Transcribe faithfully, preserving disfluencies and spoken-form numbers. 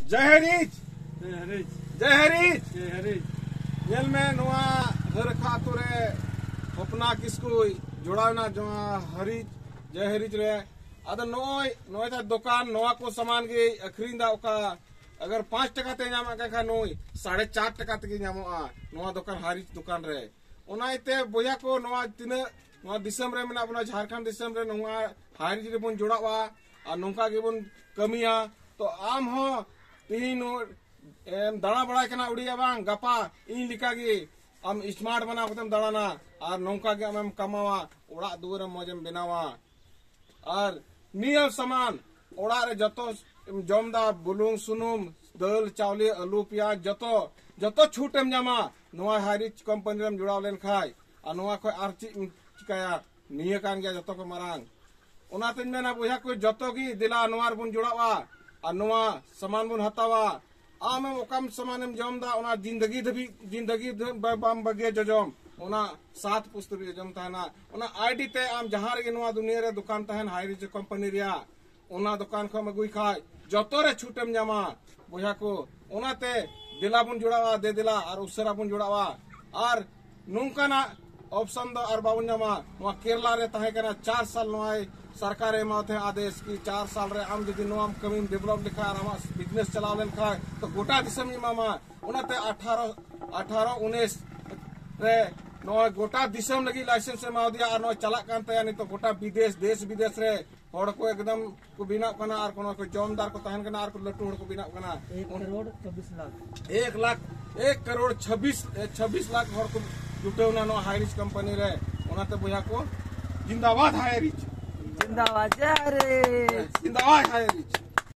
जय हरीज जय हरीज जय हरीज जय हरीज जेल में नवा हर खातु रे हपना किसको जोड़ावना जो हरीज जय हरीज रे अद नोय नोय ता दुकान नवा को सामान के अखरीन दा ओका अगर पांच टका ते नामा का नोय साढ़े चार टका तक नामोआ नवा दुकान हरीज दुकान रे ओना इते बोया को नवा तिना नवा दिसम रे मेना बना झारखंड दिसम रे नवा हरीज रे बन जोड़ावा और नौका के बन कमिया तो आम हो तीन एम दाड़ा बड़ा कना उड़िया बांग गपा इन लिखा गे आम स्मार्ट बना कतम दाड़ाना और नौका के आम कमावा ओड़ा दुआर मौजम बनावा और नियल सामान ओड़ा रे जतो जमदा बुलुंग सुनुम दाल चावले आलू प्याज जतो जतो छूट एम जामा नवा हरीज कंपनी रेम जुड़ाव लेन खाय और नवा खय आर चिकाया निया कान गया जतो को मारांग ओनाते मेना बुझा को जतो की दिला नवार बुन जुड़ावा और नवा सामान बुन हतावा आम ओकम सामान जमदा ओना जिंदगी धबी जिंदगी बाम बगे जजम ओना सात पुस्त भी जम ताना ओना आईडी ते आम जहां रे नवा दुनिया रे दुकान तहन हरीज कंपनी रिया ओना दुकान खम अगुई खाय जतो रे छूटम जामा बुझा को ओनाते दिला बुन जुड़ावा दे दिला और उसरा बुन जुड़ावा और नुंकाना ऑप्शन दो और बाबुन जामा नवा केरला रे तहे कना चार साल नवाई सरकार एमाते आदेश की चार साल रे आम जदि नोम कमी डेवलप लिखा आम बिजनेस चलाव लेन खा तो गोटा दिसम मामा उनाते अठारह अठारह उन्नीस रे नो गोटा दिसम लगी लाइसेंस एमा दिया और नो चला कान तया नहीं तो गोटा विदेश देश विदेश रे हड़ को एकदम को बिना कना और कोनो को जमदार को तहन कना और को लट्टू हड़ को बिना कना एक करोड़ छब्बीस लाख एक लाख एक करोड़ छब्बीस छब्बीस लाख हड़ को जुटेवना नो हरीज कंपनी रे उनाते बुझा को जिंदाबाद हरीज जिंदाबाद जय हरीज जिंदाबाद हरीज।